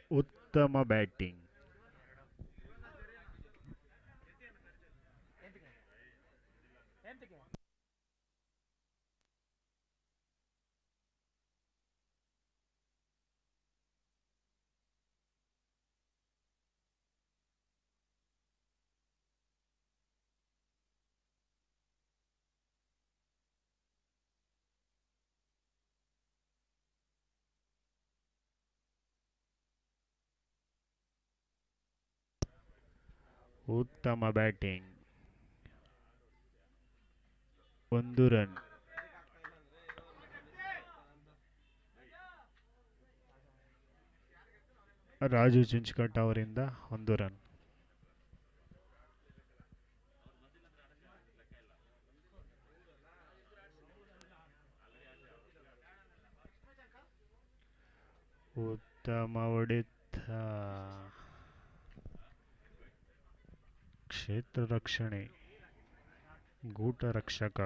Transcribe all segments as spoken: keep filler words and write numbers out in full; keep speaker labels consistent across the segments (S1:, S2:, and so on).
S1: ಉತ್ತಮ ಬ್ಯಾಟಿಂಗ್. ಉತ್ತಮ ಬ್ಯಾಟಿಂಗ್. ಒಂದು ರನ್. ರಾಜು ಚುಂಚಕಟ್ಟ ಅವರಿಂದ ಒಂದು ರನ್. ಉತ್ತಮ ಹೊಡೆತ. ಕ್ಷೇತ್ರ ರಕ್ಷಣೆ. ಗೂಟ ರಕ್ಷಕ.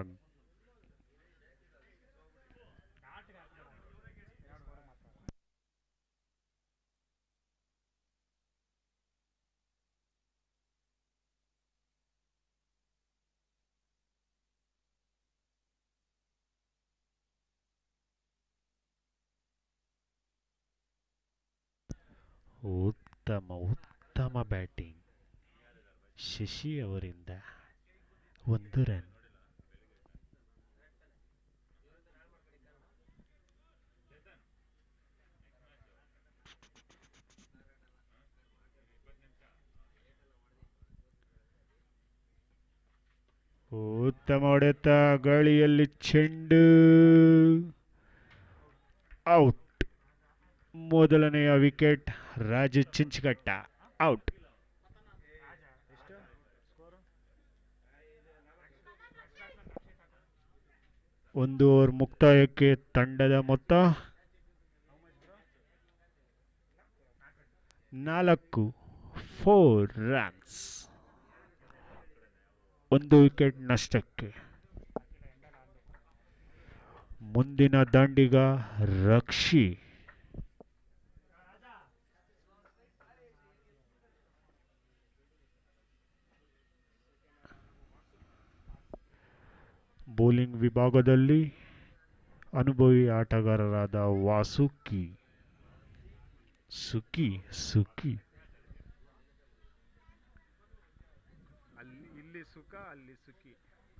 S1: ಉತ್ತಮ ಉತ್ತಮ ಬ್ಯಾಟಿಂಗ್. ಶಶಿ ಅವರಿಂದ ಒಂದು ರನ್. ಉತ್ತಮ ಹೊಡೆತ. ಗಾಳಿಯಲ್ಲಿ ಚೆಂಡು ಔಟ್. ಮೊದಲನೆಯ ವಿಕೆಟ್ ರಾಜು ಚಿಂಚಕಟ್ಟ ಔಟ್. ಒಂದು ಓವರ್ ಮುಕ್ತಾಯಕ್ಕೆ ತಂಡದ ಮೊತ್ತ ನಾಲ್ಕು. Four runs. ಒಂದು ವಿಕೆಟ್ ನಷ್ಟಕ್ಕೆ. ಮುಂದಿನ ದಾಂಡಿಗ ರಕ್ಷಿ. ಬೌಲಿಂಗ್ ವಿಭಾಗದಲ್ಲಿ ಅನುಭವಿ ಆಟಗಾರರಾದ ವಾಸುಕಿ ಸುಕಿ ಸುಕಿ
S2: ಅಲ್ಲಿ ಇಲ್ಲಿ ಸುಖ ಅಲ್ಲಿ ಸುಖಿ.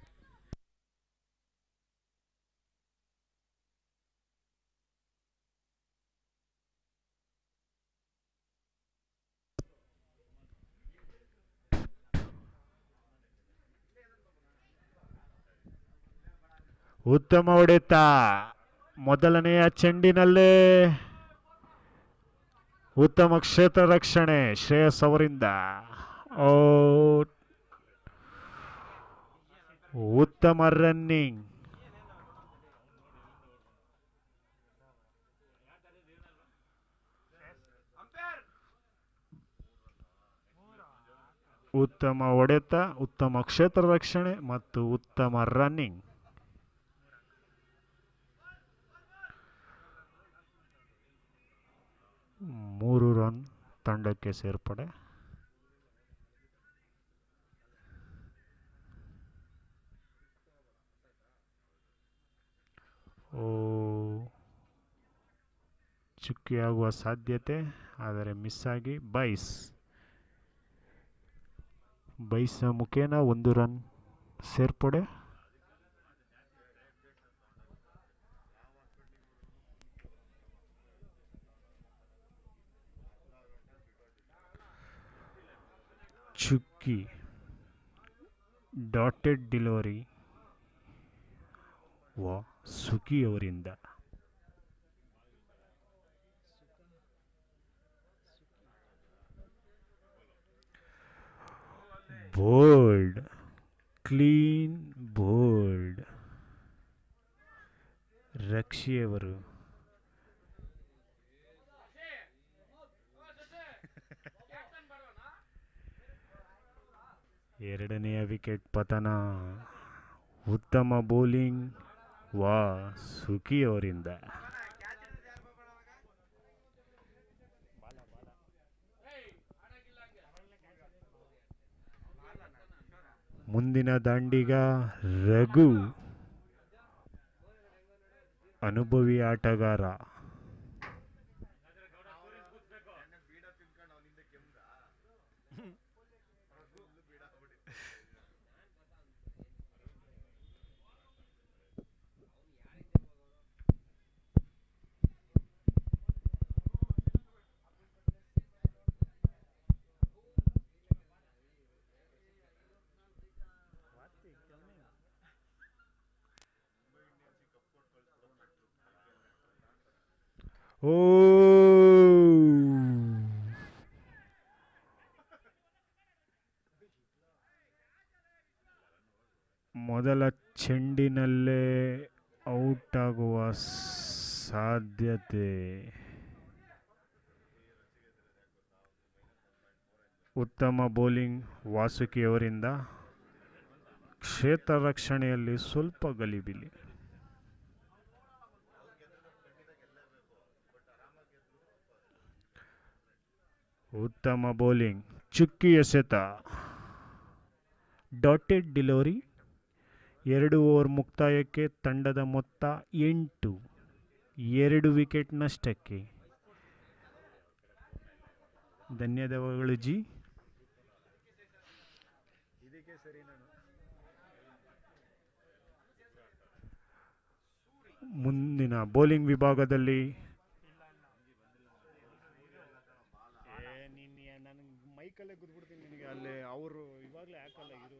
S1: ಉತ್ತಮ ಹೊಡೆತ. ಮೊದಲನೆಯ ಚೆಂಡಿನಲ್ಲೇ ಉತ್ತಮ ಕ್ಷೇತ್ರ ರಕ್ಷಣೆ ಶ್ರೇಯಸ್ ಅವರಿಂದ ಔಟ್. ಉತ್ತಮ ರನ್ನಿಂಗ್. ಉತ್ತಮ ಹೊಡೆತ, ಉತ್ತಮ ಕ್ಷೇತ್ರ ರಕ್ಷಣೆ ಮತ್ತು ಉತ್ತಮ ರನ್ನಿಂಗ್. ಮೂರು ರನ್ ತಂಡಕ್ಕೆ ಸೇರ್ಪಡೆ. ಓ ಚುಕ್ಕಿಯಾಗುವ ಸಾಧ್ಯತೆ, ಆದರೆ ಮಿಸ್ ಆಗಿ ಬೈಸ್ ಬೈಸ್ನ ಮುಖೇನ ಒಂದು ರನ್ ಸೇರ್ಪಡೆ. ಚುಕ್ಕಿ ಡಾಟೆಡ್ ಡೆಲಿವರಿ ವಾ ಸುಕಿ ಅವರಿಂದ ಬೋಲ್ಡ್, ಕ್ಲೀನ್ ಬೋಲ್ಡ್. ರಕ್ಷಿಯವರು ಎರಡನೆಯ ವಿಕೆಟ್ ಪತನ. ಉತ್ತಮ ಬೌಲಿಂಗ್ ವಾ ಸುಕಿ ಅವರಿಂದ. ಮುಂದಿನ ದಾಂಡಿಗ ರಘು, ಅನುಭವಿ ಆಟಗಾರ. ಓ ಮೊದಲ ಚೆಂಡಿನಲ್ಲೇ ಔಟ್ ಆಗುವ ಸಾಧ್ಯತೆ. ಉತ್ತಮ ಬೌಲಿಂಗ್ ವಾಸುಕಿಯವರಿಂದ. ಕ್ಷೇತ್ರ ರಕ್ಷಣೆಯಲ್ಲಿ ಸ್ವಲ್ಪ ಗಲಿಬಿಲಿ. ಉತ್ತಮ ಬೌಲಿಂಗ್, ಚುಕ್ಕಿ ಎಸೆತ, ಡಾಟೆಡ್ ಡಿಲಿವರಿ. ಎರಡು ಓವರ್ ಮುಕ್ತಾಯಕ್ಕೆ ತಂಡದ ಮೊತ್ತ ಎಂಟು, ಎರಡು ವಿಕೆಟ್ ನಷ್ಟಕ್ಕೆ. ಧನ್ಯವಾದಗಳು ಜಿ. ಮುಂದಿನ ಬೌಲಿಂಗ್ ವಿಭಾಗದಲ್ಲಿ ಮೈಕಲ್ಲೇ ಗುದ್ಬಿಡ್ತೀನಿ ನಿನಗೆ. ಅಲ್ಲಿ ಅವರು ಇವಾಗಲೇ ಹಾಕಲ್ಲ ಇರು.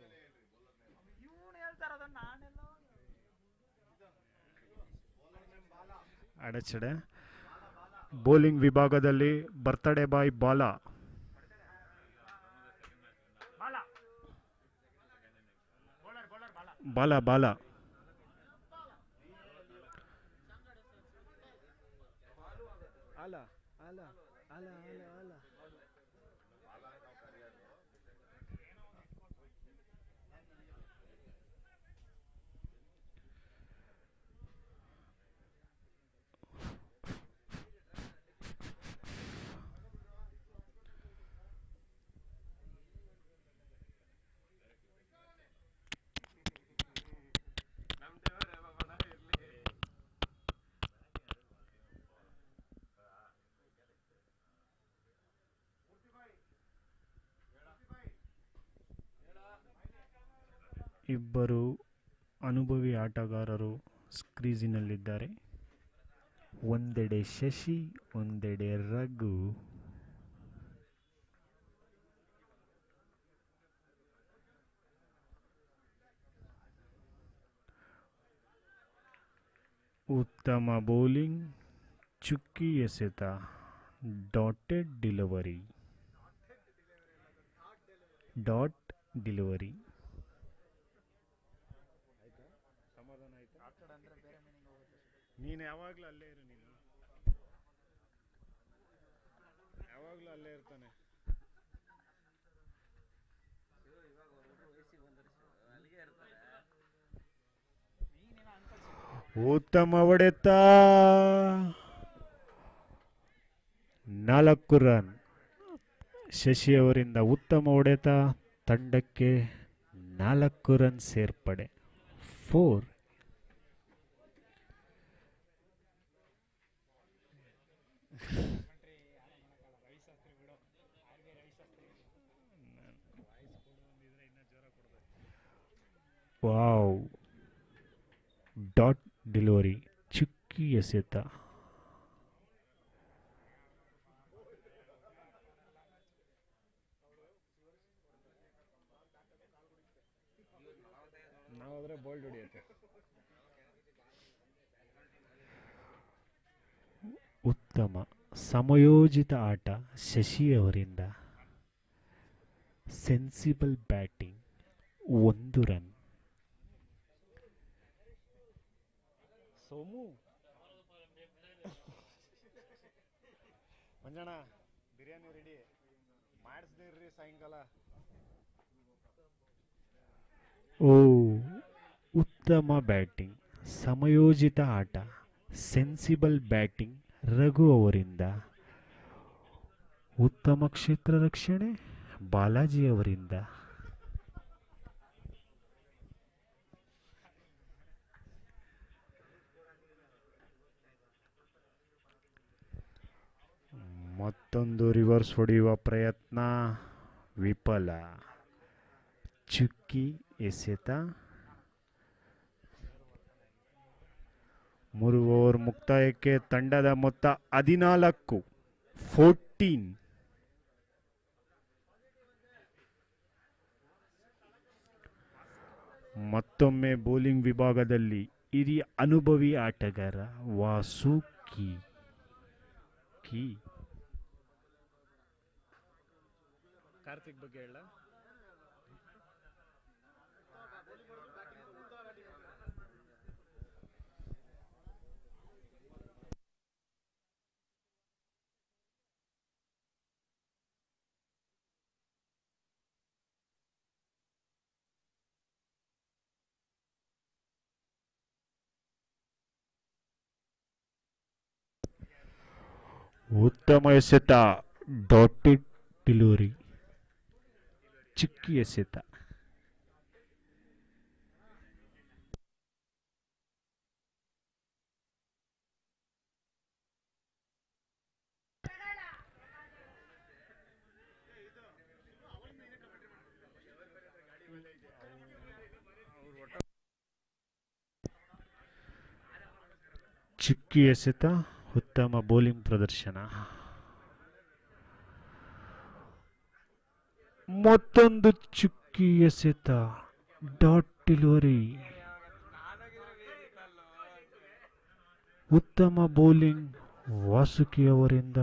S1: ಅಡಚಣೆ. ಬೌಲಿಂಗ್ ವಿಭಾಗದಲ್ಲಿ ಬರ್ತ್ಡೇ ಬಾಯ್ ಬಾಲ, ಬಾಲ ಬಾಲ ಅಲ ಅಲ ಅಲ ಅಲ ಅಲ ಇಬ್ಬರು ಅನುಭವಿ ಆಟಗಾರರು ಕ್ರೀಜಿನಲ್ಲಿದ್ದಾರೆ. ಒಂದೆಡೆ ಶಶಿ, ಒಂದೆಡೆ ರಘು. ಉತ್ತಮ ಬೌಲಿಂಗ್, ಚುಕ್ಕಿ ಎಸೆತ, ಡಾಟೆಡ್ ಡಿಲಿವರಿ, ಡಾಟ್ ಡಿಲಿವರಿ. ನೀನು ಯಾವಾಗಲೂ ಅಲ್ಲೇ ಇರು. ನೀನು ಯಾವಾಗಲೂ ಅಲ್ಲೇ ಇರ್ತಾನೆ. ಉತ್ತಮ ಹೊಡೆತ, ನಾಲ್ಕು ರನ್. ಶಶಿ ಅವರಿಂದ ಉತ್ತಮ ಹೊಡೆತ, ತಂಡಕ್ಕೆ ನಾಲ್ಕು ರನ್ ಸೇರ್ಪಡೆ. ಫೋರ್. ವಾವ್, ಡಾಟ್ ಡೆಲಿವರಿ, ಚುಕ್ಕಿ ಎಸೆತ. ನಾವಾದ್ರೆ ಬೋಲ್ಡ್ ಹೊಡೆಯುತ್ತೆ. ಉತ್ತಮ ಸಮಯೋಚಿತ ಆಟ ಶಶಿ ಅವರಿಂದ. ಸೆನ್ಸಿಬಲ್ ಬ್ಯಾಟಿಂಗ್, ಒಂದು ರನ್. ಸೋಮು ಮಂಜಣ್ಣ, ಬಿರಿಯಾನಿ ರೆಡಿ ಮಾಡಿಸ್ದಿರ್ರಿ ಸಾಯಂಕಾಲ. ಓ, ಉತ್ತಮ ಬ್ಯಾಟಿಂಗ್, ಸಮಯೋಚಿತ ಆಟ, ಸೆನ್ಸಿಬಲ್ ಬ್ಯಾಟಿಂಗ್ ರಘು ಅವರಿಂದ. ಉತ್ತಮ ಕ್ಷೇತ್ರ ರಕ್ಷಣೆ ಬಾಲಾಜಿ ಅವರಿಂದ. ಮತ್ತೊಂದು ರಿವರ್ಸ್ ಹೊಡೆಯುವ ಪ್ರಯತ್ನ ವಿಫಲ. ಚುಕ್ಕಿ ಎಸೆತ. ಮೂರು ಓವರ್ ಮುಕ್ತಾಯಕ್ಕೆ ತಂಡದ ಮೊತ್ತ ಹದಿನಾಲ್ಕು ಫೋರ್ಟೀನ್. ಮತ್ತೊಮ್ಮೆ ಬೌಲಿಂಗ್ ವಿಭಾಗದಲ್ಲಿ ಹಿರಿಯ ಅನುಭವಿ ಆಟಗಾರ ವಾಸುಕಿ ಕಿ.
S2: ಕಾರ್ತಿಕ್ ಬಗ್ಗೆ ಹೇಳ.
S1: ಉತ್ತಮ ಎಸೆತ. Dotted delivery. ಚುಕ್ಕಿ ಎಸೆತ. ಚುಕ್ಕಿ ಎಸೆತ. ಉತ್ತಮ ಬೌಲಿಂಗ್ ಪ್ರದರ್ಶನ. ಮತ್ತೊಂದು ಚುಕ್ಕಿ ಎಸೆತ. Dot delivery. ಉತ್ತಮ ಬೌಲಿಂಗ್ ವಾಸುಕಿ ಅವರಿಂದ.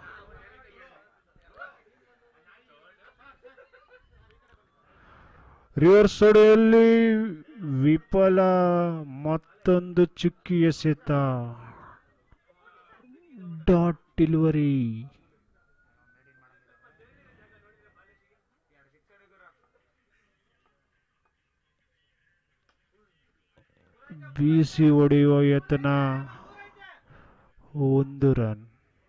S1: ರಿವರ್ಸ್ ಹೊಡೆಯಲ್ಲಿ ವಿಫಲ. ಮತ್ತೊಂದು ಚುಕ್ಕಿ ಎಸೆತ. Dot delivery. ಬೀಸಿ ಹೊಡೆಯುವ ಯತ್ನ. ಒಂದು ರನ್.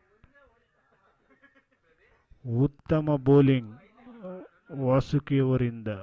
S1: ಉತ್ತಮ ಬೌಲಿಂಗ್ ವಾಸುಕಿಯವರಿಂದ.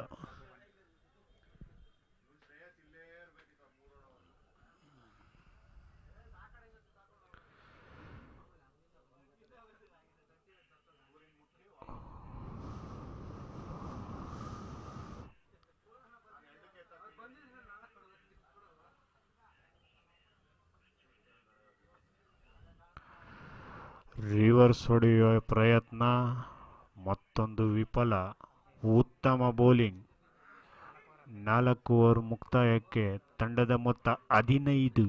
S1: ರಿವರ್ಸ್ ಹೊಡೆಯುವ ಪ್ರಯತ್ನ. ಮತ್ತೊಂದು ವಿಫಲ. ಉತ್ತಮ ಬೌಲಿಂಗ್. ನಾಲ್ಕು ಓವರ್ ಮುಕ್ತಾಯಕ್ಕೆ ತಂಡದ ಮೊತ್ತ ಹದಿನೈದು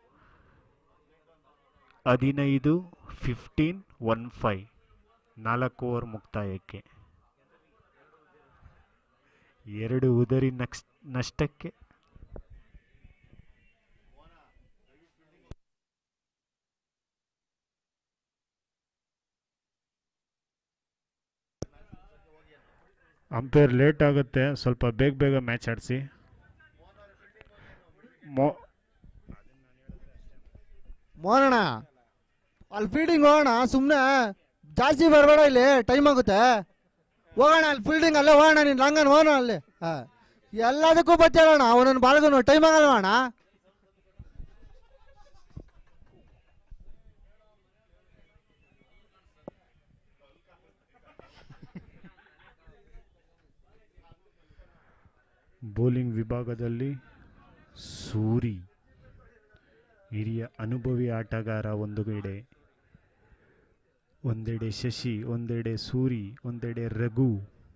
S1: ಹದಿನೈದು ಫಿಫ್ಟೀನ್ ಒನ್ ಫೈವ್. ನಾಲ್ಕು ಓವರ್ ಮುಕ್ತಾಯಕ್ಕೆ ಎರಡು ಉದರಿ ನಕ್ಷ ನಷ್ಟಕ್ಕೆ ಅಂಪೈರ್ ಲೇಟ್ ಆಗುತ್ತೆ, ಸ್ವಲ್ಪ ಬೇಗ ಬೇಗ ಮ್ಯಾಚ್ ಆಡಿಸಿ. ಮೋ
S3: ಮೋಹನಣ್ಣ ಅಲ್ಲಿ ಫೀಲ್ಡಿಂಗ್ ಹೋಗೋಣ, ಸುಮ್ಮನೆ ಜಾಸ್ತಿ ಬರಬೇಡ, ಇಲ್ಲಿ ಟೈಮ್ ಆಗುತ್ತೆ. ಹೋಗೋಣ ಅಲ್ಲಿ ಫೀಲ್ಡಿಂಗ್, ಅಲ್ಲೇ ಹೋಗೋಣ, ನೀನು ರಂಗನ್ ಹೋಗೋಣ ಅಲ್ಲಿ. ಹಾಂ, ಎಲ್ಲದಕ್ಕೂ ಬಚ್ಚೋಣ, ಅವನನ್ನು ಬಾಳ್ಗೂ ಟೈಮ್ ಆಗಲ್ಲ ಅಣ್ಣ.
S1: ಬೌಲಿಂಗ್ ವಿಭಾಗದಲ್ಲಿ ಸೂರಿ ಹಿರಿಯ ಅನುಭವಿ ಆಟಗಾರ ಒಂದು ಕಡೆ, ಒಂದೆಡೆ ಶಶಿ, ಒಂದೆಡೆ ಸೂರಿ, ಒಂದೆಡೆ ರಘು.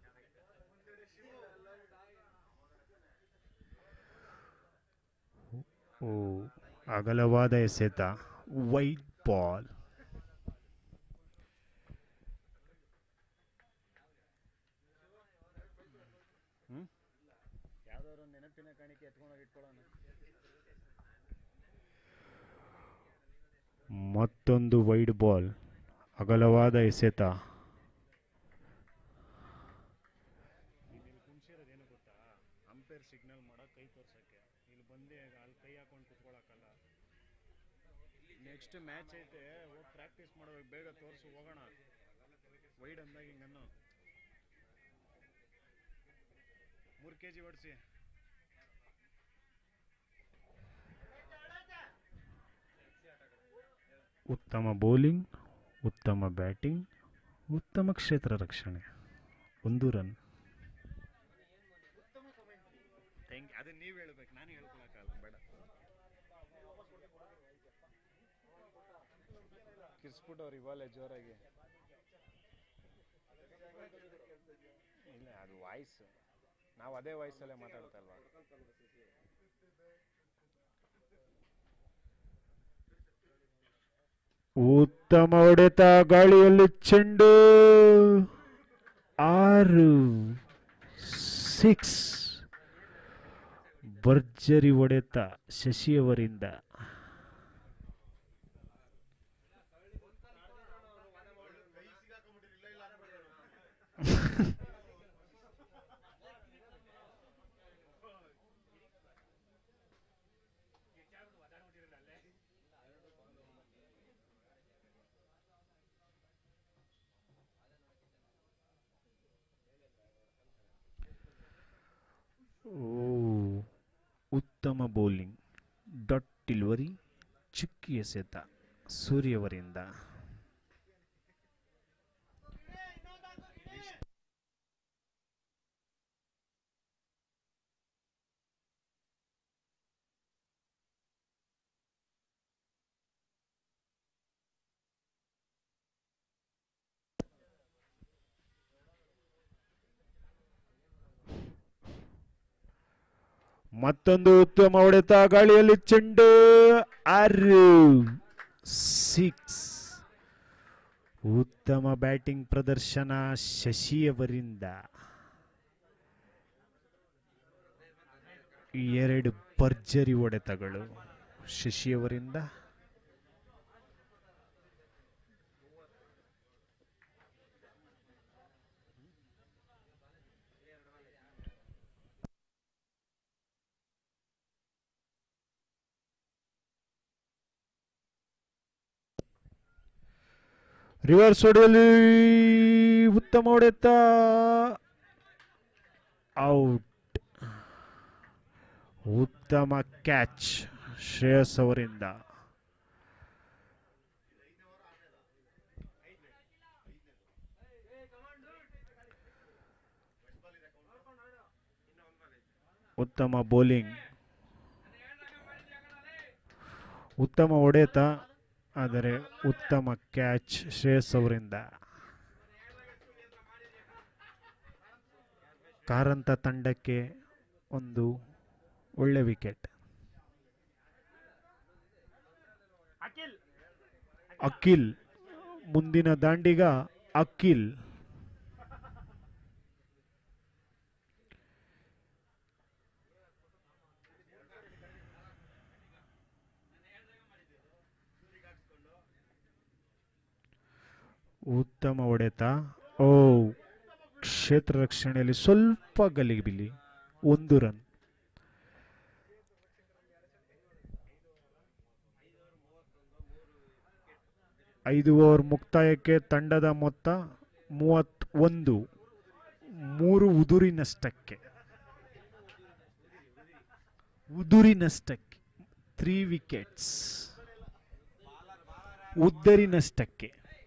S1: ಓ, ಅಗಲವಾದ ಎಸೆತ. White ball. ಮತ್ತೊಂದು ವೈಡ್ ಬಾಲ್. ಅಗಲವಾದ ಎಸೆತ. ಅಂಪೈರ್ ಸಿಗ್ನಲ್ ಮಾಡೋ ಕೈ ತೋರ್ಸಕ್ಕೆ, ಇಲ್ಲಿ ಬಂದು ಅಲ್ಲಿ ಕೈ ಹಾಕೊಂಡು ಕುತ್ಕೊಳಕ್ಕಲ್ಲ. ನೆಕ್ಸ್ಟ್ ಮ್ಯಾಚ್ ಐತೆ, ಹೋಗಿ ಪ್ರಾಕ್ಟೀಸ್ ಮಾಡಬೇಕು, ಬೇಗ ತೋರಿಸು, ಹೋಗೋಣ. ವೈಡ್ ಅಂದಾಗ ಹಿಂಗನ್ನು ಮೂರು ಕೆ ಜಿ ಹೊಡಿಸಿ. ಉತ್ತಮ ಬೌಲಿಂಗ್
S2: ಉತ್ತಮ ಬ್ಯಾಟಿಂಗ್, ಉತ್ತಮ ಕ್ಷೇತ್ರ ರಕ್ಷಣೆ, ಒಂದು ರನ್.
S1: ಅದನ್ನ ನೀವು ಹೇಳ್ಬೇಕು, ನಾನು ಹೇಳ್ಕೊಳಕ್ಕಾಗಲ್ಲ. ಬೇಡ, ಕಿರ್ಸ್ಬಿಟ್ಟವ್ರು ಇವಾಗಲೇ ಜೋರಾಗಿ. ಇಲ್ಲ, ಅದು ವಾಯ್ಸ್, ನಾವು ಅದೇ ವಾಯ್ಸಲ್ಲೇ ಮಾತಾಡ್ತಾ ಅಲ್ವಾ.
S2: ಉತ್ತಮ ಹೊಡೆತ, ಗಾಳಿಯಲ್ಲಿ ಚೆಂಡು, ಆರು, ಸಿಕ್ಸ್. ಭರ್ಜರಿ ಹೊಡೆತ ಶಶಿಯವರಿಂದ. ಓ, ಉತ್ತಮ ಬೌಲಿಂಗ್, ಡಾಟ್ ಡಿಲಿವರಿ, ಚುಕ್ಕಿ ಎಸೆತ ಸೂರ್ಯವರಿಂದ. ಮತ್ತೊಂದು ಉತ್ತಮ ಹೊಡೆತ, ಗಾಳಿಯಲ್ಲಿ ಚೆಂಡು, ಆರು, ಸಿಕ್ಸ್. ಉತ್ತಮ ಬ್ಯಾಟಿಂಗ್ ಪ್ರದರ್ಶನ ಶಶಿಯವರಿಂದ. ಎರಡು ಭರ್ಜರಿ ಹೊಡೆತಗಳು ಶಶಿಯವರಿಂದ. ರಿವರ್ಸ್ ಹೊಡೆಯಲಿ ಉತ್ತಮ ಹೊಡೆತ, ಔಟ್. ಉತ್ತಮ ಕ್ಯಾಚ್ ಶ್ರೇಯಸ್ ಅವರಿಂದ. ಉತ್ತಮ ಬೌಲಿಂಗ್, ಉತ್ತಮ ಹೊಡೆತ, ಆದರೆ ಉತ್ತಮ ಕ್ಯಾಚ್ ಶ್ರೇಯಸ್ ಅವರಿಂದ. ಕಾರಂತ ತಂಡಕ್ಕೆ ಒಂದು ಒಳ್ಳೆ ವಿಕೆಟ್. ಅಖಿಲ್ ಮುಂದಿನ ದಾಂಡಿಗ, ಅಖಿಲ್. ಉತ್ತಮ ಹೊಡೆತ, ಓ, ಕ್ಷೇತ್ರ ರಕ್ಷಣೆಯಲ್ಲಿ ಸ್ವಲ್ಪ ಗಲಿಬಿಲಿ, ಒಂದು ರನ್. ಐದು ಓವರ್ ಮುಕ್ತಾಯಕ್ಕೆ ತಂಡದ ಮೊತ್ತ ಮೂವತ್ತೊಂದು, ಮೂರು ಉದುರಿನಷ್ಟಕ್ಕೆ. ಉದುರಿನಷ್ಟಕ್ಕೆ ತ್ರೀ ವಿಕೆಟ್ಸ್, ಉದ್ದರಿನಷ್ಟಕ್ಕೆ.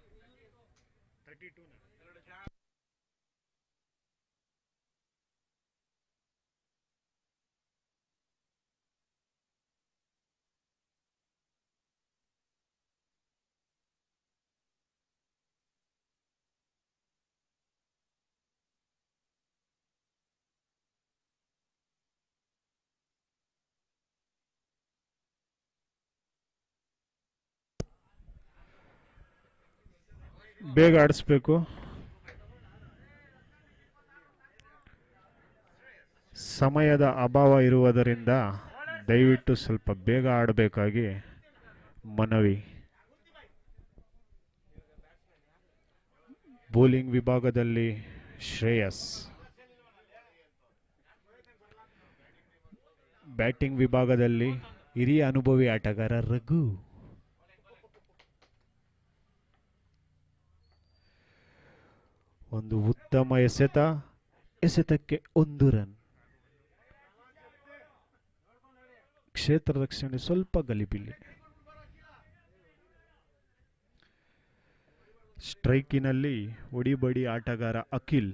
S2: ಬೇಗ ಆಡಿಸ್ಬೇಕು. ಸಮಯದ ಅಭಾವ ಇರುವುದರಿಂದ ದಯವಿಟ್ಟು ಸ್ವಲ್ಪ ಬೇಗ ಆಡಬೇಕಾಗಿ ಮನವಿ. ಬೌಲಿಂಗ್ ವಿಭಾಗದಲ್ಲಿ ಶ್ರೇಯಸ್, ಬ್ಯಾಟಿಂಗ್ ವಿಭಾಗದಲ್ಲಿ ಹಿರಿಯ ಅನುಭವಿ ಆಟಗಾರ ರಘು. ಒಂದು ಉತ್ತಮ ಎಸೆತ, ಎಸೆತಕ್ಕೆ ಒಂದು ರನ್. ಕ್ಷೇತ್ರ ರಕ್ಷಣೆ ಸ್ವಲ್ಪ ಗಲಿಬಿಲಿ. ಸ್ಟ್ರೈಕಿನಲ್ಲಿ ಒಡಿಬಡಿ ಆಟಗಾರ ಅಖಿಲ್.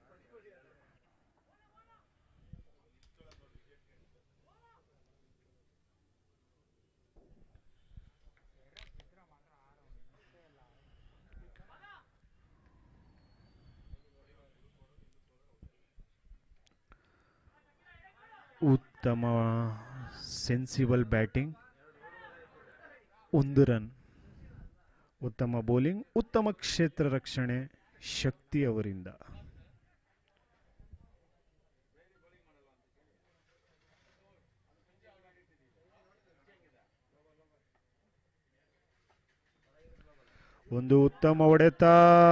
S2: ಉತ್ತಮ ಸೆನ್ಸಿಬಲ್ ಬ್ಯಾಟಿಂಗ್, ಒಂದು ರನ್. ಉತ್ತಮ ಬೌಲಿಂಗ್, ಉತ್ತಮ ಕ್ಷೇತ್ರ ರಕ್ಷಣೆ ಶಕ್ತಿ ಅವರಿಂದ. ಒಂದು ಉತ್ತಮ ಹೊಡೆತ,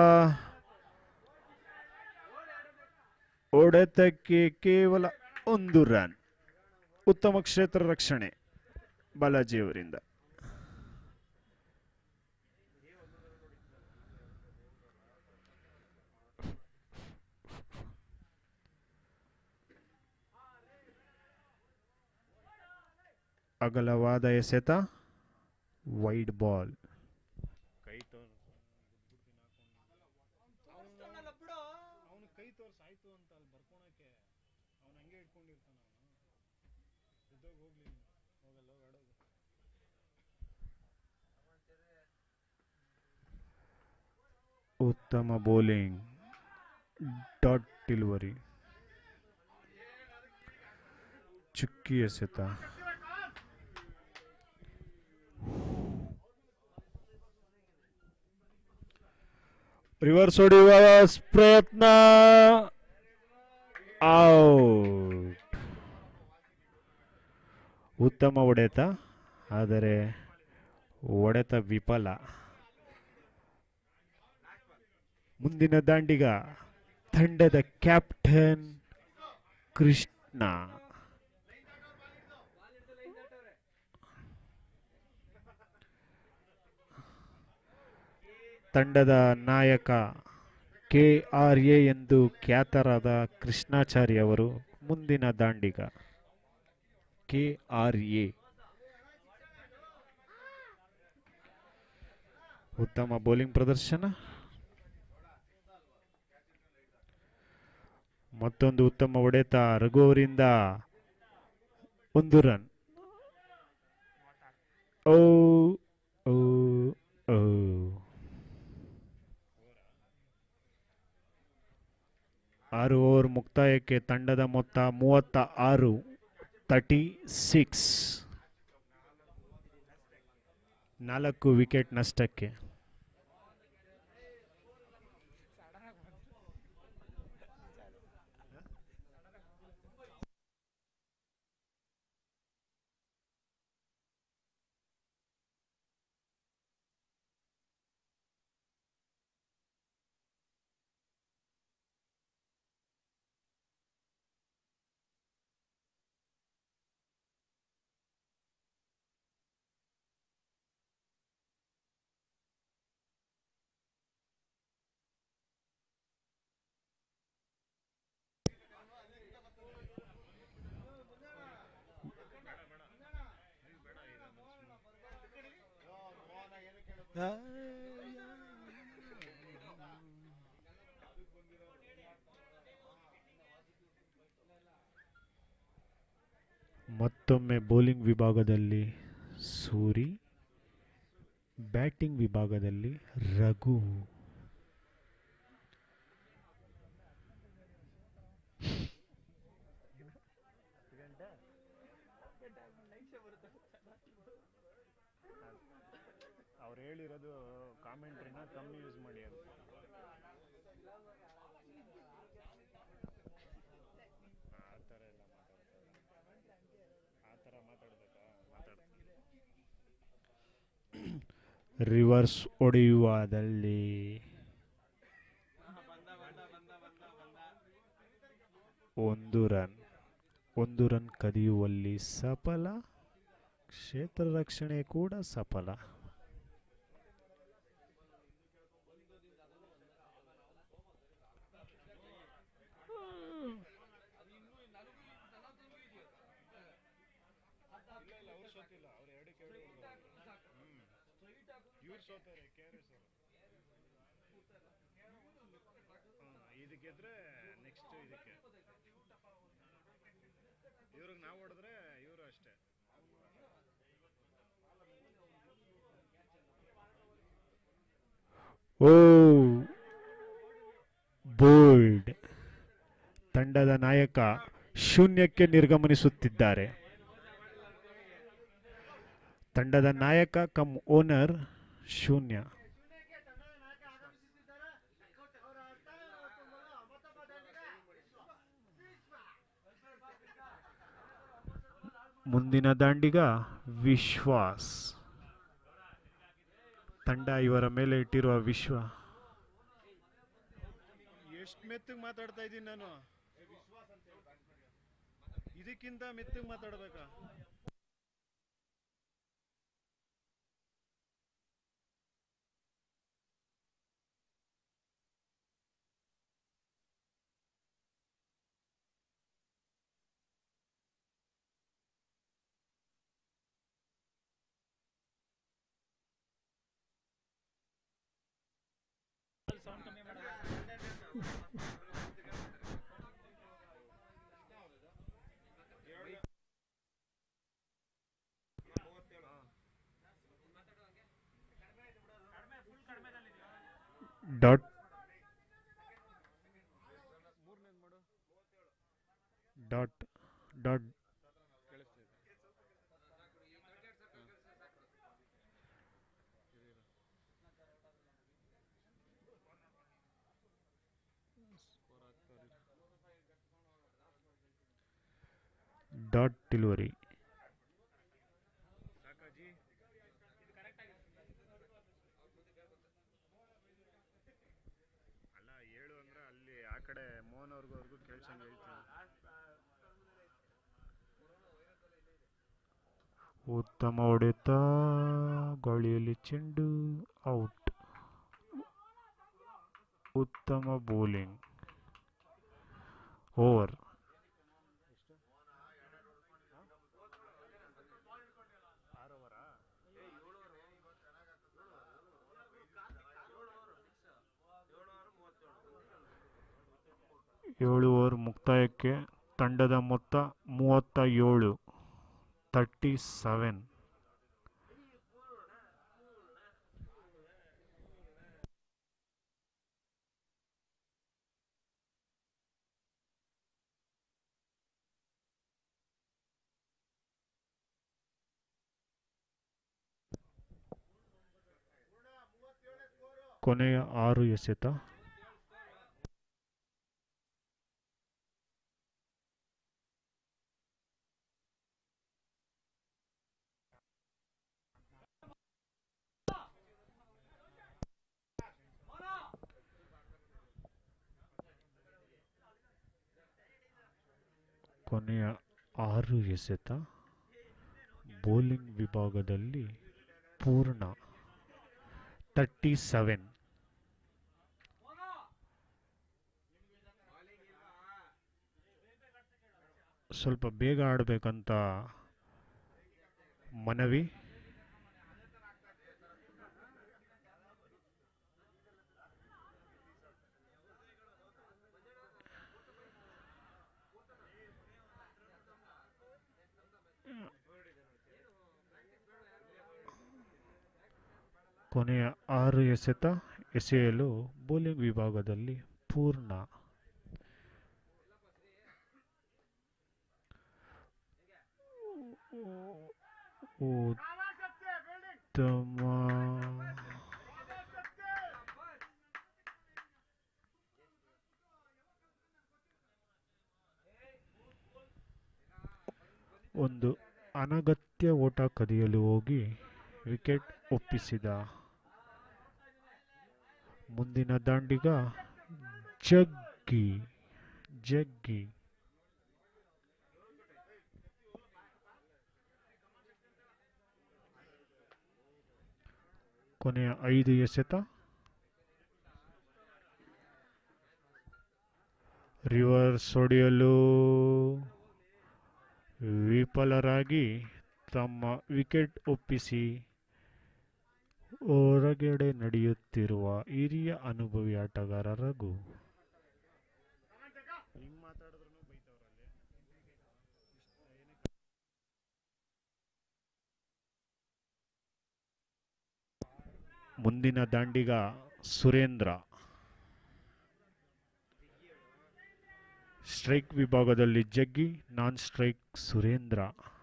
S2: ಹೊಡೆತಕ್ಕೆ ಕೇವಲ ಒಂದು ರನ್. ಉತ್ತಮ ಕ್ಷೇತ್ರ ರಕ್ಷಣೆ ಬಾಲಾಜಿ ಅವರಿಂದ. ಅಗಲವಾದ ಎಸೆತ, ವೈಡ್ ಬಾಲ್.
S1: ಕೈ ತೋರ್ ಅವನು ಕೈ ತೋರ್ಸಾಯ್ತು ಅಂತ ಅಲ್ಲಿ ಬರ್ಕೊಳಕ್ಕೆ ಅವನು ಹಂಗೆ ಇಟ್ಕೊಂಡಿರ್ತಾನ. ಅವನು ಇದ್ದಾಗ ಹೋಗ್ಲಿ, ಹೋಗಲ್ಲ ಆಡೋದು.
S2: ಉತ್ತಮ ಬೌಲಿಂಗ್, ಡಾಟ್ ಡೆಲಿವರಿ, ಚುಕ್ಕಿ ಎಸೆತ. ರಿವರ್ಸ್ ಹೊಡೆಯುವ ಪ್ರಯತ್ನ, ಔಟ್. ಉತ್ತಮ ಹೊಡೆತ, ಆದರೆ ಹೊಡೆತ ವಿಫಲ. ಮುಂದಿನ ದಾಂಡಿಗ ತಂಡದ ಕ್ಯಾಪ್ಟನ್ ಕೃಷ್ಣ. ತಂಡದ ನಾಯಕ ಕೆ ಆರ್ ಎ ಎಂದು ಖ್ಯಾತರಾದ ಕೃಷ್ಣಾಚಾರಿ ಅವರು ಮುಂದಿನ ದಾಂಡಿಗ. ಕೆ ಆರ್ ಎ ಉತ್ತಮ ಬೌಲಿಂಗ್ ಪ್ರದರ್ಶನ, ಮತ್ತೊಂದು ಉತ್ತಮ ಹೊಡೆತ ರಘು ಅವರಿಂದ, ಒಂದು ರನ್. ಓ ಓ ಓ ಆರು ಓವರ್ ಮುಕ್ತಾಯಕ್ಕೆ ತಂಡದ ಮೊತ್ತ ಮೂವತ್ತ ಆರು, ತರ್ಟಿ ಸಿಕ್ಸ್. ನಾಲ್ಕು ವಿಕೆಟ್ ನಷ್ಟಕ್ಕೆ. ಮತ್ತೊಮ್ಮೆ ಬೌಲಿಂಗ್ ವಿಭಾಗದಲ್ಲಿ ಸೂರಿ, ಬ್ಯಾಟಿಂಗ್ ವಿಭಾಗದಲ್ಲಿ ರಘು.
S1: ಅವ್ರು ಹೇಳಿರೋದು ಕಾಮೆಂಟ್ರಿನ ಕಮ್ಮಿ ಯೂಸ್ ಮಾಡಿ ಅಂತ. ಆ ಥರ ಎಲ್ಲ ಮಾತಾಡ್ತಾರೆ, ಆ ಥರ ಮಾತಾಡ್ಬೇಕಾ? ಮಾತಾಡ್ತಾರೆ.
S2: ರಿವರ್ಸ್ ಹೊಡೆಯುವದಲ್ಲಿ ಒಂದು ರನ್. ಒಂದು ರನ್ ಕದಿಯುವಲ್ಲಿ ಸಫಲ, ಕ್ಷೇತ್ರ ರಕ್ಷಣೆ ಕೂಡ ಸಫಲ.
S1: ಅವ್ರು ಸೋತಿಲ್ಲ, ಅವ್ರು ಎರಡಕ್ಕೆ ಎರಡು ಇವ್ರು ಸೋತಾರೆ ಕೆ ಆರ್ ಎಸ್ ಅವರು. ಗೆದ್ರೆ ನೆಕ್ಸ್ಟ್ ಇದಕ್ಕೆ ಇವ್ರಿಗೆ ನಾವು ಹೊಡೆದ್ರೆ ಇವರು ಅಷ್ಟೇ.
S2: ಓ ಬೋಲ್ಡ್. ತಂಡದ ನಾಯಕ ಶೂನ್ಯಕ್ಕೆ ನಿರ್ಗಮನಿಸುತ್ತಿದ್ದಾರೆ. ತಂಡದ ನಾಯಕ ಕಮ್ ಓನರ್ ಶೂನ್ಯ. ಮುಂದಿನ ದಾಂಡಿಗ ವಿಶ್ವಾಸ್. ತಂಡ ಇವರ ಮೇಲೆ ಇಟ್ಟಿರುವ ವಿಶ್ವ.
S1: ಎಷ್ಟು ಮೆತ್ತಗೆ ಮಾತಾಡ್ತಾ ಇದ್ದೀನಿ ನಾನು, ಇದಕ್ಕಿಂತ ಮೆತ್ತಗೆ ಮಾತಾಡ್ಬೇಕಾ?
S2: Dot dot dot dot delivery.
S1: ಅಲ್ಲ ಹೇಳು ಅಂದ್ರೆ ಅಲ್ಲಿ ಆ ಕಡೆ ಮೋಹನ್ ಅವ್ರಿಗೂ ಕೇಳ್ಸಂಗೆ ಹೇಳ್ತೀನಿ.
S2: ಉತ್ತಮ ಹೊಡೆತ, ಗಾಳಿಯಲ್ಲಿ ಚೆಂಡು, ಔಟ್. ಉತ್ತಮ ಬೌಲಿಂಗ್. ಓವರ್. ಏಳು ಓವರ್ ಮುಕ್ತಾಯಕ್ಕೆ ತಂಡದ ಮೊತ್ತ ಮೂವತ್ತ ಏಳು, ತರ್ಟಿ ಸೆವೆನ್. ಕೊನೆಯ ಆರು ಎಸೆತ. ಕೊನೆಯ ಆರು ಎಸೆತ ಬೌಲಿಂಗ್ ವಿಭಾಗದಲ್ಲಿ ಪೂರ್ಣ, ತರ್ಟಿ ಸೆವೆನ್. ಸ್ವಲ್ಪ ಬೇಗ ಆಡಬೇಕಂತ ಮನವಿ. ಕೊನೆಯ ಆರು ಎಸೆತ ಎಸೆಯಲು ಬೌಲಿಂಗ್ ವಿಭಾಗದಲ್ಲಿ ಪೂರ್ಣ. ಉತ್ತಮ ಒಂದು ಅನಗತ್ಯ ಓಟ ಕದಿಯಲು ಹೋಗಿ ವಿಕೆಟ್ ಒಪ್ಪಿಸಿದ ಮುಂದಿನ ದಾಂಡಿಗ ಜಗ್ಗಿ ಜಗ್ಗಿ. ಕೊನೆಯ ಐದು ಎಸೆತ ರಿವರ್ಸ್ ಹೊಡೆಯಲು ವಿಫಲರಾಗಿ ತಮ್ಮ ವಿಕೆಟ್ ಒಪ್ಪಿಸಿ ಹೊರಗಡೆ ನಡೆಯುತ್ತಿರುವ ಹಿರಿಯ ಅನುಭವಿ ಆಟಗಾರ ರಘು. ಮುಂದಿನ ದಾಂಡಿಗ ಸುರೇಂದ್ರ. ಸ್ಟ್ರೈಕ್ ವಿಭಾಗದಲ್ಲಿ Jaggi, non strike Surendra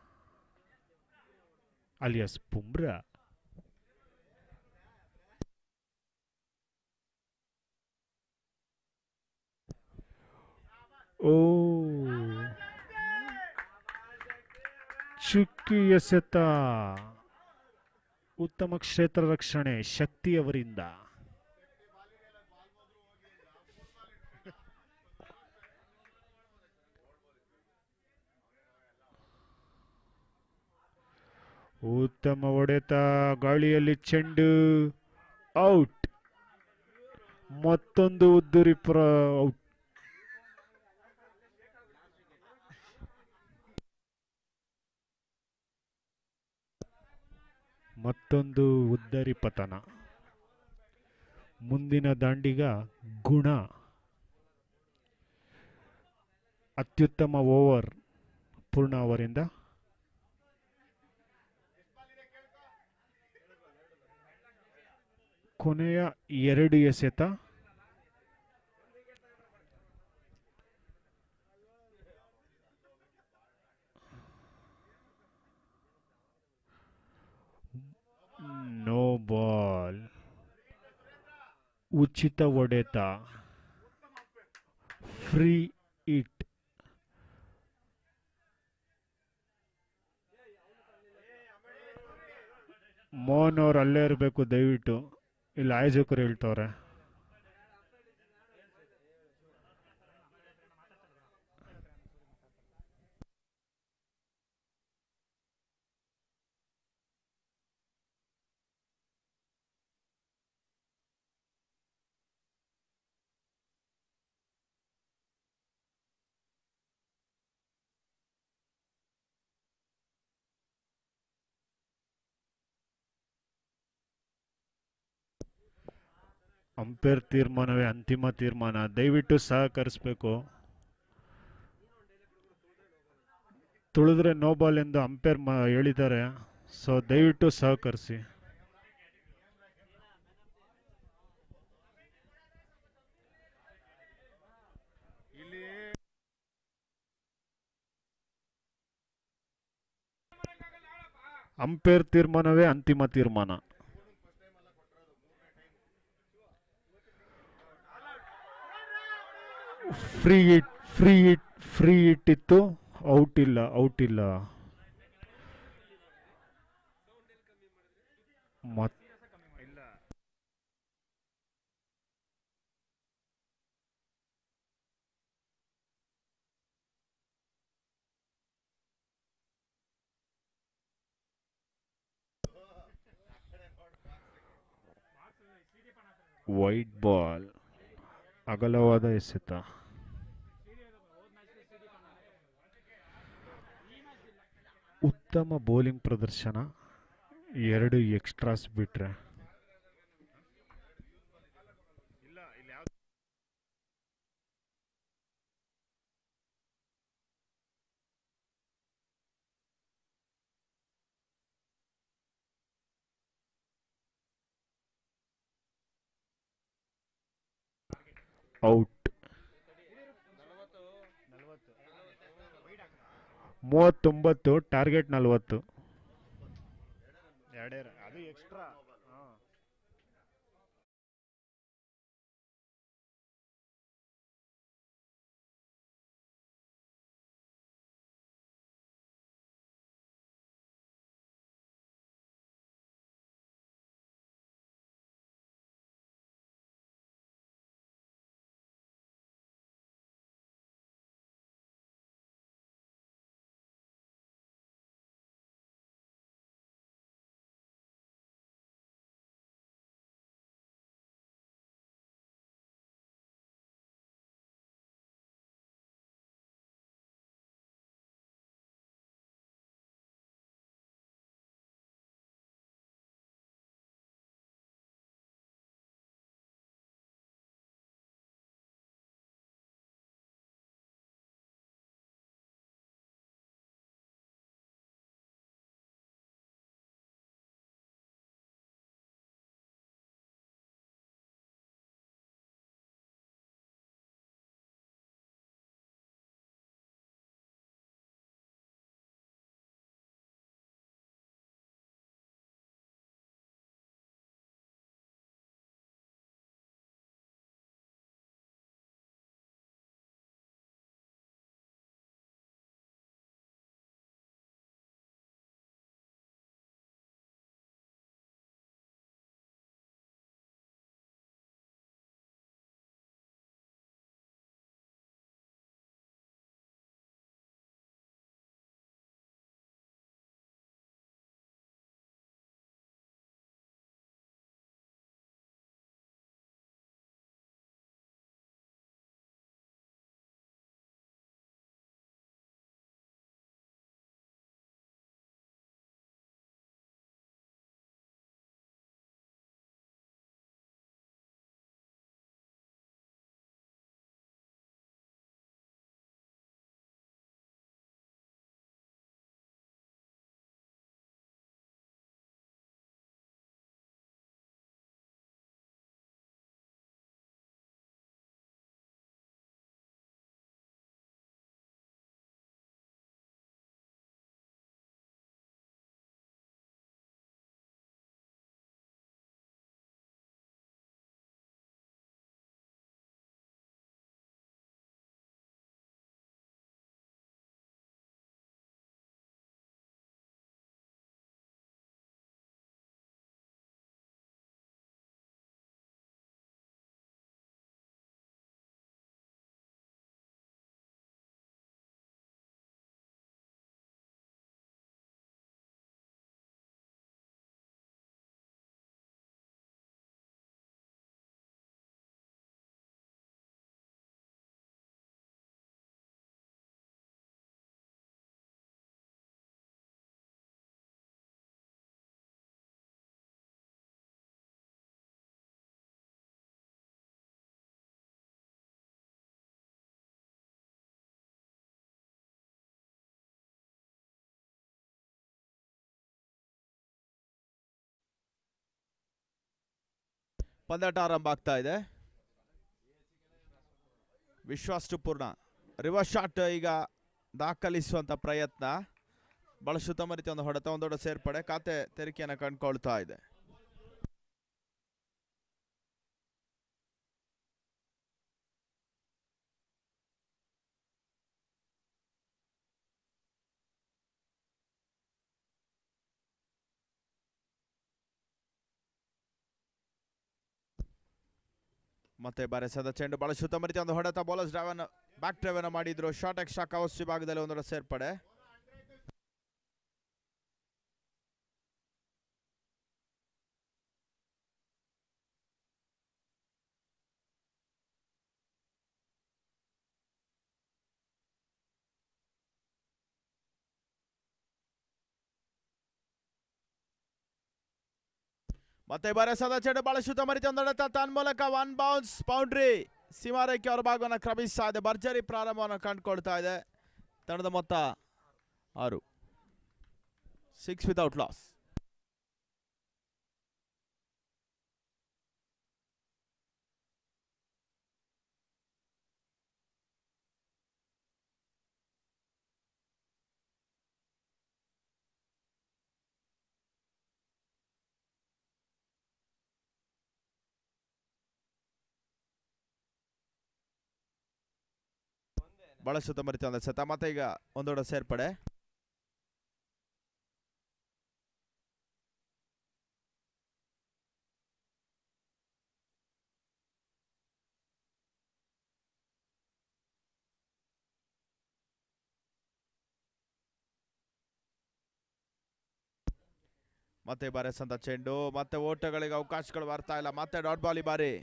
S2: alias Bumrah. ಓ ಚುಕ್ಕಿ ಎಸೆತ. ಉತ್ತಮ ಕ್ಷೇತ್ರ ರಕ್ಷಣೆ ಶಕ್ತಿಯವರಿಂದ. ಉತ್ತಮ ಹೊಡೆತ, ಗಾಳಿಯಲ್ಲಿ ಚೆಂಡು, ಔಟ್. ಮತ್ತೊಂದು ಉದ್ದೂರಿ ಪ್ರ ಔಟ್. ಮತ್ತೊಂದು ಉದ್ದರಿ ಪತನ. ಮುಂದಿನ ದಾಂಡಿಗ ಗುಣ. ಅತ್ಯುತ್ತಮ ಓವರ್ ಪೂರ್ಣ ಅವರಿಂದ. ಕೊನೆಯ ಎರಡು ಎಸೆತ. No ball. ಉಚಿತ ಹೊಡೆತ, ಫ್ರೀ ಇಟ್. ಮೋಹನ್ ಅವ್ರು ಅಲ್ಲೇ ಇರಬೇಕು ದಯವಿಟ್ಟು, ಇಲ್ಲಿ ಆಯೋಜಕರು ಹೇಳ್ತವ್ರೆ. ಅಂಪೇರ್ ತೀರ್ಮಾನವೇ ಅಂತಿಮ ತೀರ್ಮಾನ, ದಯವಿಟ್ಟು ಸಹಕರಿಸಬೇಕು. ತುಳಿದ್ರೆ ನೋ ಬಾಲ್ ಎಂದು ಅಂಪೇರ್ ಹೇಳಿದ್ದಾರೆ, ಸೊ ದಯವಿಟ್ಟು ಸಹಕರಿಸಿ. ಅಂಪೇರ್ ತೀರ್ಮಾನವೇ ಅಂತಿಮ ತೀರ್ಮಾನ. Free hit, free hit, free hit ಇತ್ತು, ಔಟ್ ಇಲ್ಲ, ಔಟ್ ಇಲ್ಲ. ಮತ್ ವೈಟ್ ಬಾಲ್, ಅಗಲವಾದ ಎಸೆತ. ಉತ್ತಮ ಬೌಲಿಂಗ್ ಪ್ರದರ್ಶನ, ಎರಡು ಎಕ್ಸ್ಟ್ರಾಸ್ ಬಿಟ್ರೆ. ಔಟ್. ಮೂವತ್ತೊಂಬತ್ತು, ಟಾರ್ಗೆಟ್ ನಲವತ್ತು. ಅದು ಎಕ್ಸ್ಟ್ರಾ.
S4: ಪಂದ್ಯಾಟ ಆರಂಭ ಆಗ್ತಾ ಇದೆ. Vishwas to Poorna. Reverse shot ಈಗ ದಾಖಲಿಸುವಂತ ಪ್ರಯತ್ನ. ಬಹಳ ಉತ್ತಮ ರೀತಿಯ ಒಂದು ಹೊಡೆತ, ಒಂದೊಡ್ಡ ಸೇರ್ಪಡೆ, ಖಾತೆ ತೆರಿಕೆಯನ್ನು ಕಂಡುಕೊಳ್ತಾ ಇದೆ. ಮತ್ತೆ ಬಾರಿಸದ ಚೆಂಡು, ಬಹಳ ಉತ್ತಮ ರೀತಿಯ ಒಂದು ಹೊಡೆತ, ಬೌಲರ್ಸ್ ಡ್ರೈವ್ ಅನ್ನು ಬ್ಯಾಕ್ ಡ್ರೈವ್ ಅನ್ನು ಮಾಡಿದ್ರು. ಶಾರ್ಟ್ ಎಕ್ಸ್ಟ್ರಾ ಕವರ್ಸ್ ವಿಭಾಗದಲ್ಲಿ ಒಂದರ ಸೇರ್ಪಡೆ. ಮತ್ತೆ ಬರೆಸದ ಚೆಂಡು, ಬಹಳ ಉತ್ತಮ ರೀತಿಯ ಒಂದು ಹೊಡೆತ, ತನ್ನ ಮೂಲಕ ಒನ್ ಬೌನ್ಸ್ ಬೌಂಡ್ರಿ. ಸೀಮಾರೇಖೆ ಹೊರ ಭಾಗವನ್ನು ಕ್ರಮಿಸ್ತಾ ಇದೆ. ಭರ್ಜರಿ ಪ್ರಾರಂಭವನ್ನು ಕಂಡುಕೊಳ್ತಾ ಇದೆ. ತಂಡದ ಮೊತ್ತ ಆರು. Six without loss. ಬಹಳ ಉತ್ತಮ ರೀತಿಯ ಒಂದು ಸತ. ಮತ್ತೆ ಈಗ ಒಂದೊಡ ಸೇರ್ಪಡೆ. ಮತ್ತೆ ಬಾರಿಸಂತ ಚೆಂಡು, ಮತ್ತೆ ಓಟಗಳಿಗೆ ಅವಕಾಶಗಳು ಬರ್ತಾ ಇಲ್ಲ. ಮತ್ತೆ ಡಾಟ್ ಬಾಲ್ ಈ ಬಾರಿ.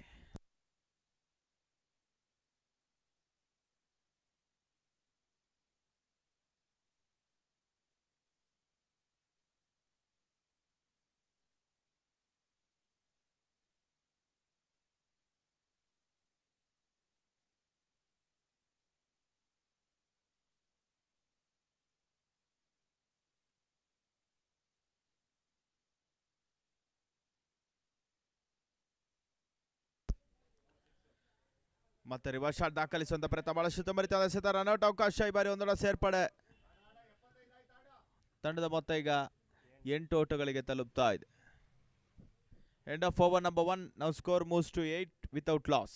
S4: ಮತ್ತೆ ರಿವರ್ಸ್ ಶಾಟ್ ದಾಖಲಿಸುವಂತ ಪ್ರಯತ್ನ, ಬಹಳ ಉತ್ತಮ ರೀತಿಯ ಎಸೆತ. ರನ್ಔಟ್ ಅವಕಾಶ ಈ ಬಾರಿ ಒಂದರ ಸೇರ್ಪಡೆ. ತಂಡದ ಮೊತ್ತ ಈಗ ಎಂಟು ಓಟಗಳಿಗೆ ತಲುಪ್ತಾ ಇದೆ. End of over number one. Now score moves to eight without loss.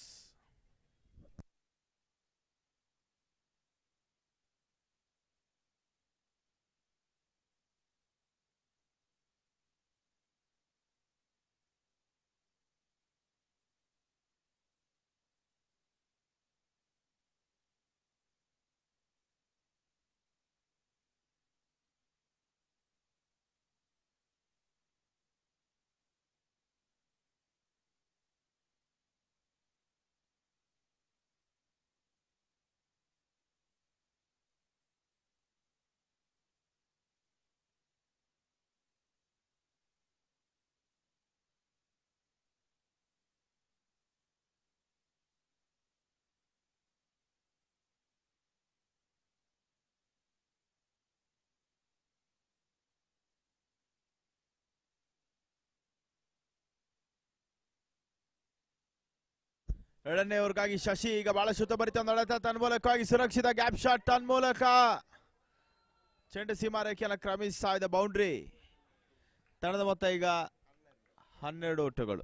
S4: ಎರಡನೇ ಓವರ್ಗಾಗಿ ಶಶಿ ಈಗ ಬಹಳ ಸುತ್ತಭರಿತ ಹೊಡೆತ, ತನ್ಮೂಲಕವಾಗಿ ಸುರಕ್ಷಿತ ಗ್ಯಾಪ್ ಶಾಟ್, ತನ್ಮೂಲಕ ಚೆಂಡು ಸೀಮಾರೇಖೆಯನ್ನು ಕ್ರಮಿಸ್ತಾ ಇದೆ. ಬೌಂಡ್ರಿ. ತಂಡದ ಮೊತ್ತ ಈಗ ಹನ್ನೆರಡು ಓಟಗಳು.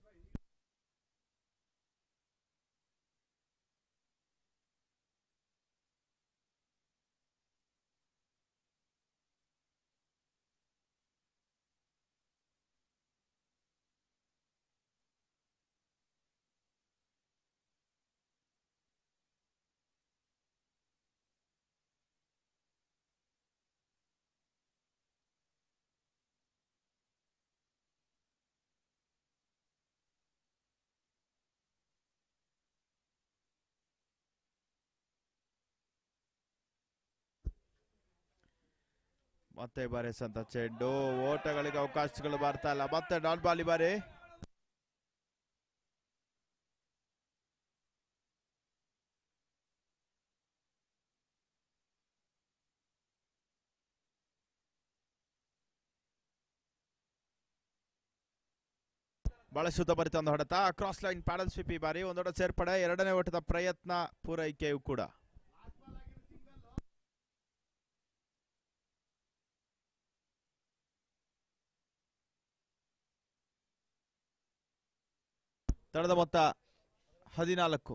S4: ಮತ್ತೆ ಬಾರಿಸಂತ ಚೆಂಡು, ಓಟಗಳಿಗೆ ಅವಕಾಶಗಳು ಬರ್ತಾ ಇಲ್ಲ. ಮತ್ತೆ ಡಾಟ್ ಬಾಲ್ ಈ ಬಾರಿ. ಬಹಳ ಸುತ್ತಮರಿತ ಒಂದು ಹೊಡೆತ ಕ್ರಾಸ್ ಲೈನ್ ಪ್ಯಾಡಲ್ ಸ್ವೀಪ್ ಈ ಬಾರಿ ಒಂದೊಡ ಸೇರ್ಪಡೆ ಎರಡನೇ ಓಟದ ಪ್ರಯತ್ನ ಪೂರೈಕೆಯೂ ಕೂಡ ತಂಡದ ಮೊತ್ತ ಹದಿನಾಲ್ಕು.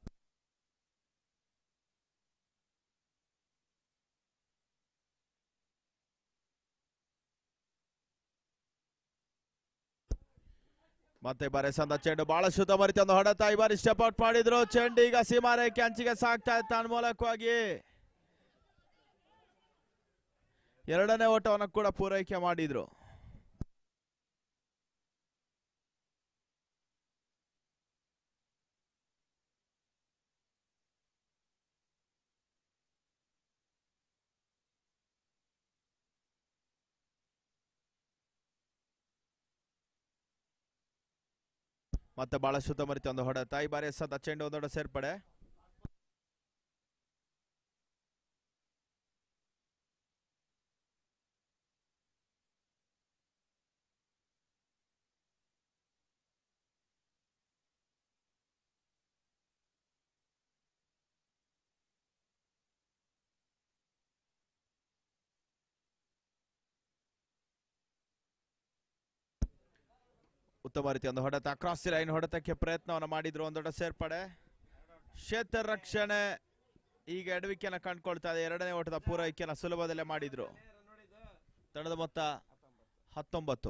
S4: ಮತ್ತೆ ಬಾರಿ ಸಂದ ಚೆಂಡು ಬಹಳ ಶುದ್ಧ ಮರಿತ ಒಂದು ಹೊಡೆತ ಈ ಬಾರಿ ಸ್ಟೆಪ್ ಔಟ್ ಮಾಡಿದ್ರು. ಚೆಂಡು ಈಗ ಸೀಮಾರೇಖೆ ಅಂಚಿಗೆ ಸಾಕ್ತಾ ಇದೆ ತನ್ನ ಮೂಲಕವಾಗಿ ಎರಡನೇ ಓಟವನ್ನು ಕೂಡ ಪೂರೈಕೆ ಮಾಡಿದ್ರು. ಮತ್ತೆ ಬಹಳ ಶುದ್ಧ ಮರಿತ ಒಂದು ಹೊಡೆತ ಈ ಬಾರಿ ಸದ ಚೆಂಡು ಒಂದೊಡ ಸೇರ್ಪಡೆ ಉತ್ತಮ ರೀತಿಯ ಒಂದು ಹೊಡೆತ ಕ್ರಾಸ್ ಲೈನ್ ಹೊಡೆತಕ್ಕೆ ಪ್ರಯತ್ನವನ್ನು ಮಾಡಿದ್ರು. ಒಂದೊಡ್ಡ ಸೇರ್ಪಡೆ ಕ್ಷೇತ್ರ ರಕ್ಷಣೆ ಈಗ ಎಡವಿಕೆಯನ್ನು ಕಂಡುಕೊಳ್ತಾ ಇದೆ. ಎರಡನೇ ಓಟದ ಪೂರೈಕೆಯನ್ನು ಸುಲಭದಲ್ಲೇ ಮಾಡಿದ್ರು. ತಂಡದ ಮೊತ್ತ ಹತ್ತೊಂಬತ್ತು.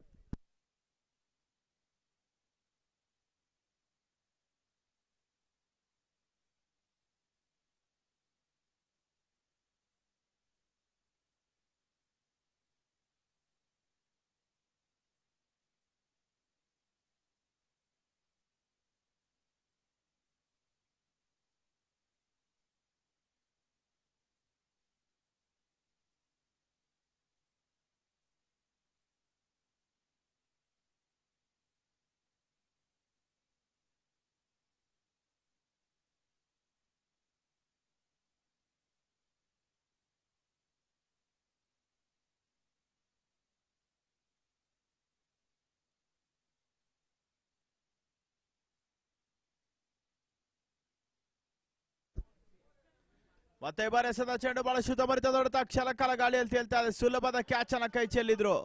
S4: ಮತ್ತೆ ಬಾರಿ ಸದ ಚೆಂಡು ಬಹಳ ಶುದ್ಧ ಮರಿತ ಹೊಡೆತ ಕ್ಷಣ ಕಾಲ ಗಾಳಿಯಲ್ಲಿ ತೇಲ್ತಾ ಇದೆ. ಸುಲಭದ ಕ್ಯಾಚ್ ಅನ್ನ ಕೈ ಚೆಲ್ಲಿದ್ರು.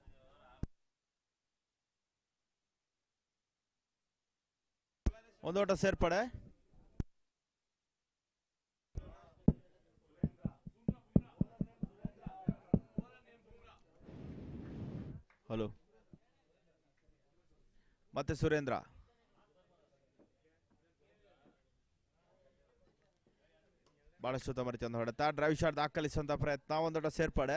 S4: ಒಂದೋಟ ಸೇರ್ಪಡೆ ಹಲೋ ಮತ್ತೆ ಸುರೇಂದ್ರ ಬಹಳ ಶುದ್ಧ ಮರಿತ ಒಂದು ಹೊಡೆತ ಡ್ರೈವ್ ಶಾಟ್ ದಾಖಲಿಸುವಂತ ಪ್ರಯತ್ನ ಒಂದೊಡ್ಡ ಸೇರ್ಪಡೆ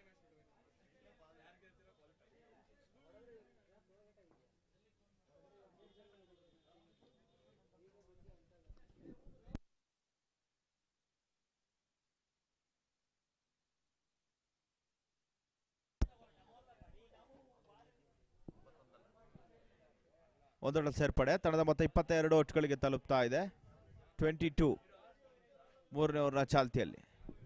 S4: ಒಂದೊಂದು ಸೇರ್ಪಡೆ ತಂಡದ ಮೊತ್ತ ಇಪ್ಪತ್ತೆರಡು ಒಟ್ಟುಗಳಿಗೆ ತಲುಪ್ತಾ ಇದೆ. ಟ್ವೆಂಟಿ ಟೂ ಮೂರನೇ ಓವರ್ನ ಚಾಲ್ತಿಯಲ್ಲಿ.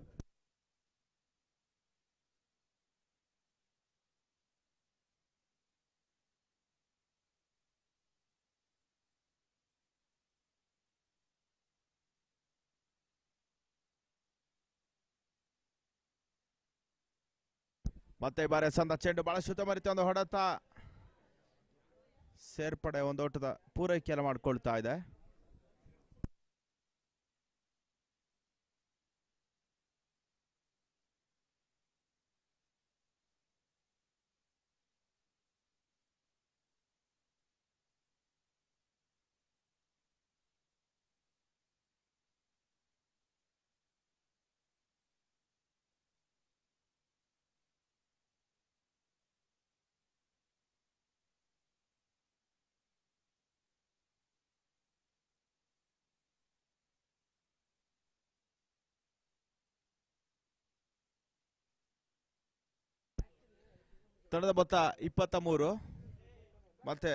S4: ಮತ್ತೆ ಬಾರಿ ಸಂದ ಚೆಂಡು ಬಹಳ ಶುದ್ಧ ಮರಿತ ಒಂದು ಹೊಡೆತ ಸೇರ್ಪಡೆ ಒಂದು ಓಟದ ಪೂರೈಕೆಯನ್ನು ಮಾಡಿಕೊಳ್ತಾ ಇದೆ. ತಂಡದ ಮೊತ್ತ ಇಪ್ಪತ್ತ ಮೂರು. ಮತ್ತೆ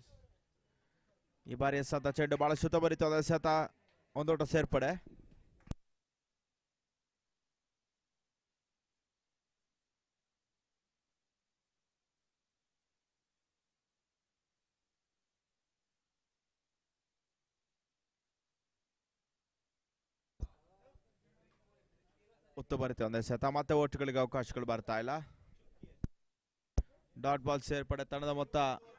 S4: ಈ ಬಾರಿ ಎಸೆದ ಚೆಂಡು ಬಹಳ ಶುದ್ಧ ಬರೀತದ ಎಸೆತ ಒಂದೋಟ ಸೇರ್ಪಡೆ ಮುತ್ತುವರಿತ ಒಂದೇ ಸೆತ ಮತ್ತೆ ಓಟುಗಳಿಗೆ ಅವಕಾಶಗಳು ಬರ್ತಾ ಇಲ್ಲ. ಡಾಟ್ ಬಾಲ್ ಸೇರ್ಪಡೆ. ತಂಡದ ಮೊತ್ತ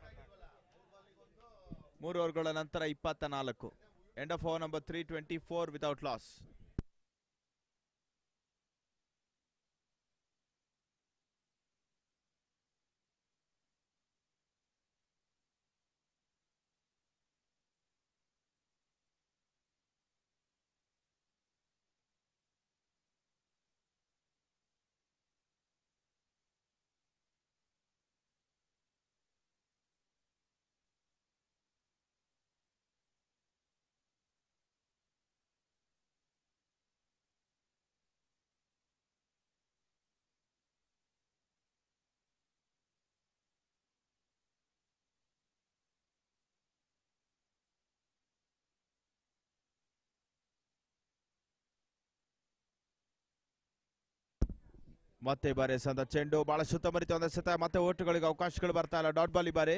S4: ಮೂರು ಓವರ್ಗಳ ನಂತರ ಇಪ್ಪತ್ತ ನಾಲ್ಕು. End of over number three twenty four without loss. ಮತ್ತೆ ಈ ಬಾರಿ ಸಂದ ಚೆಂಡು ಬಹಳ ಸುತ್ತಮುತ್ತ ಒಂದೇ ಸತ ಮತ್ತೆ ಓಟುಗಳಿಗೆ ಅವಕಾಶಗಳು ಬರ್ತಾ ಇಲ್ಲ. ಡಾಟ್ ಬಾಲ್ ಈ ಬಾರಿ.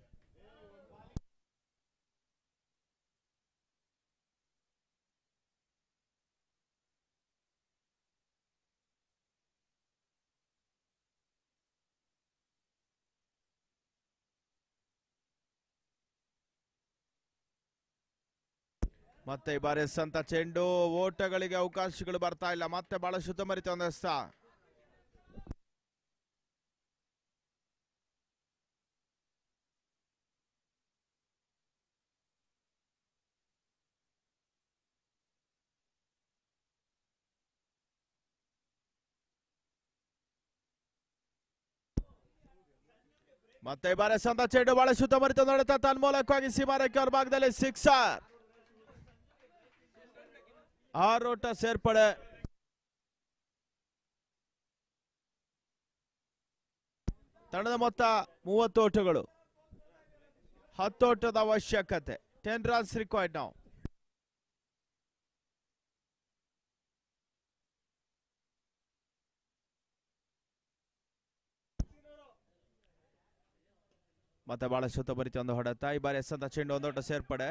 S4: ಮತ್ತೆ ಈ ಬಾರಿ ಸಂತ ಚೆಂಡು ಓಟಗಳಿಗೆ ಅವಕಾಶಗಳು ಬರ್ತಾ ಇಲ್ಲ. ಮತ್ತೆ ಬಹಳ ಸುತ್ತಮುತ್ತ ಒಂದೇ ಸತ. ಮತ್ತೆ ಈ ಬಾರಿ ಸಂದ ಚೆಂಡು ಬಹಳ ಸುತ್ತಮುತ್ತ ನೋಡುತ್ತಾ ತನ್ಮೂಲಕವಾಗಿ ಸೀಮಾರೇಖೆ ಅವರ ಭಾಗದಲ್ಲಿ ಸಿಕ್ಸರ್. ಆರೋಟ ಸೇರ್ಪಡೆ. ತಂಡದ ಮೊತ್ತ ಮೂವತ್ತು ಓಟಗಳು. ಹತ್ತು ಓಟದ ಅವಶ್ಯಕತೆ. ಟೆನ್ ರನ್ಸ್ ರಿಕ್ವೈರ್ಡ್ ನಾವು. ಮತ್ತೆ ಬಹಳ ಸುತ್ತಮುತ್ತ ಒಂದು ಹೊಡೆತ. ಈ ಬಾರಿ ಎಸಂತ ಚೆಂಡು ಒಂದೋಟ ಸೇರ್ಪಡೆ.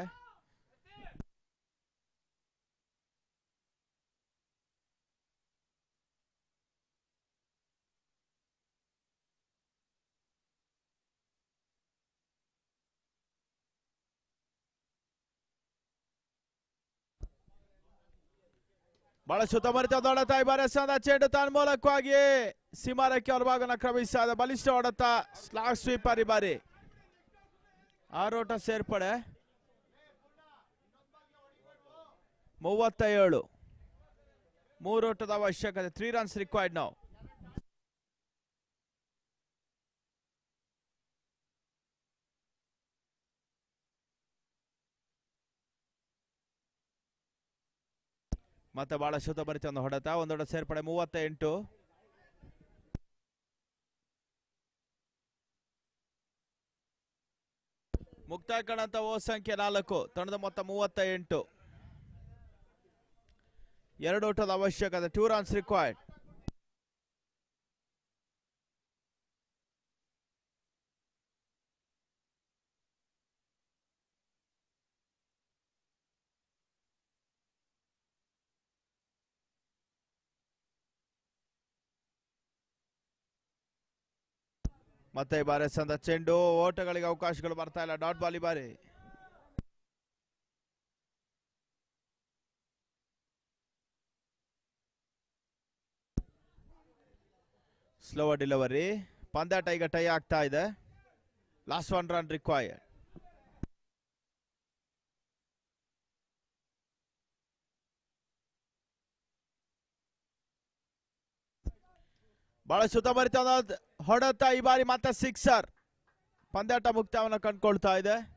S4: ಬಹಳ ಸುತ್ತಮುತ್ತ ಒಂದು ಹೊಡೆತ. ಈ ಬಾರಿ ಎಸಂತ ಚೆಂಡು ತನ್ಮೂಲಕವಾಗಿ ಸೀಮಾರೇಖೆ ಅವರ ಭಾಗವನ್ನು ಕ್ರಮಿಸಿದ ಬಲಿಷ್ಠ ಹೊಡೆತ. ಸ್ಲಾಗ್ ಸ್ವೀಪರ್ ಈ ಬಾರಿ. ಆರೋಟ ಸೇರ್ಪಡೆ. ಮೂವತ್ತ ಏಳು. ಮೂರೋಟದ ಅವಶ್ಯಕತೆ. ತ್ರೀ ರನ್ಸ್ ರಿಕ್ವೈರ್ಡ್ ನಾವು. ಮತ್ತೆ ಬಹಳ ಶುದ್ಧ ಬರಿತ ಒಂದು ಹೊಡೆತ. ಒಂದೊಡ ಸೇರ್ಪಡೆ. ಮೂವತ್ತ ಎಂಟು. ಮುಕ್ತಾಯ ಕಾಣಂತ ಓ ಸಂಖ್ಯೆ ನಾಲ್ಕು. ತಂಡದ ಮೊತ್ತ ಮೂವತ್ತ ಎಂಟು. ಎರಡು ಓಟದ ಅವಶ್ಯಕತೆ. Two runs required. ಮತ್ತೆ ಈ ಬಾರಿ ಸಂದ ಚೆಂಡು ಓಟಗಳಿಗೆ ಅವಕಾಶಗಳು ಬರ್ತಾ ಇಲ್ಲ. ಡಾಟ್ ಬಾಲ್ ಈ ಬಾರಿ. Slow delivery. ಪಂದ್ಯಾಟ ಈಗ ಟೈ ಆಗ್ತಾ ಇದೆ. Last one run required. ಬಹಳ ಸುತ್ತಮುತ್ತ ಹೊಡೆತ. ಈ ಬಾರಿ ಮತ್ತೆ ಸಿಕ್ಸರ್. ಪಂದ್ಯಾಟ ಮುಕ್ತಾಯವನ್ನು ಕಂಡುಕೊಳ್ತಾ ಇದೆ.